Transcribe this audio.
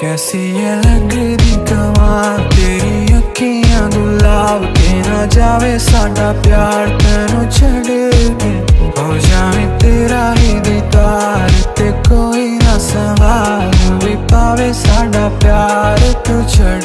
कैसी ये लगदी कमाल तेरी अखियां गुलाब के ना जावे साडा प्यार तेनू छड़ के हो जावे तेरा ही दीदार ते कोई ना सवाल भी पावे साडा प्यार तू छड़